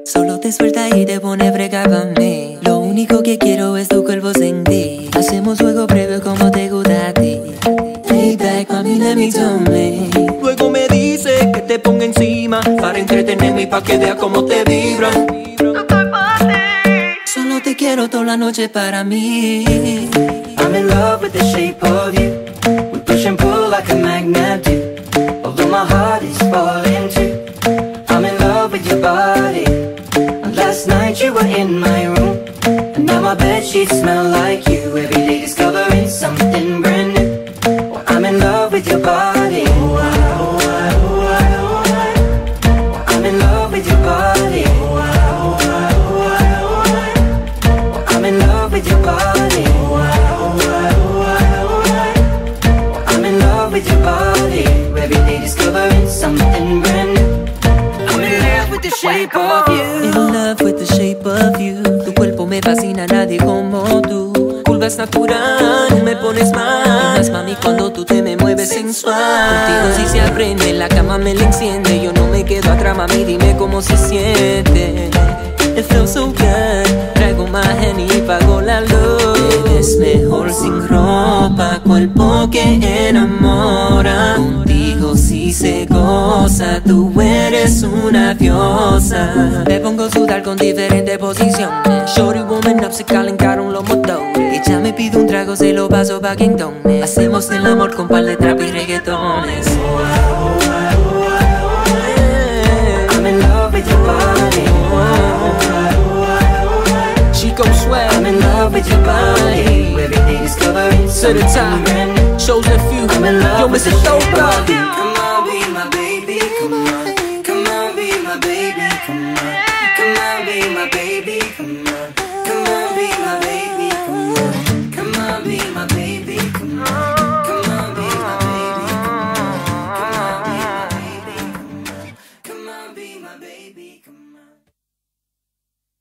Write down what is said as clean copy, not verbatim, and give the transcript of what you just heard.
Solo te suelta y te pone a fregar pa' mí. Lo único que quiero es tu cuerpo sin ti. Hacemos juego previo como te gusta a ti. Lay back, mami, let me do me. Luego me dice que te ponga encima para entretenerme y pa' que vea cómo te vibra. Solo te quiero toda la noche para mí. I'm in love with the shape of you. We push and pull like a magnet do. Although my heart is falling too. I'm in love with your body. And last night you were in my room, and now my bedsheets smell like you. Every day discovering something brand new. I'm in love with your body. I'm in love with your body. I'm in love with your body. I'm in love with your body. Every day discovering something brand new. I'm in love with the shape of you. In love with the shape of you. Tu cuerpo me fascina, nadie como tú. Curva es natural, me pones mal. Más mami cuando tú te me mueves sensual. Contigo sí se aprende, la cama me la enciende. Yo no me quedo atrás, mami, dime cómo se siente. It feels so good. Traigo más Henny y pago la luz. Es mejor sin ropa, cuerpo que enamora. Contigo sí se goza, tú eres una diosa. Me pongo a sudar con diferentes posiciones. Shorty woman up, se calentaron los motores. Ella me pide un trago, se lo paso pa' que entone. Hacemos el amor con par de trap y reggaetones. I'm in love with your body. Chico Sweat, I'm in love with your body. Every day discovering something brand new. Shows a few, I'm in love. Yo, Mr. Dopa. Come on, be my baby, come on. Come on, be my baby, come on. Come on, be my baby, come on. Come on, be my baby, come on. Come on, be my baby, come on. Come on, be my baby, come on. Come on, be my baby, come on. Come on, be my baby, come on.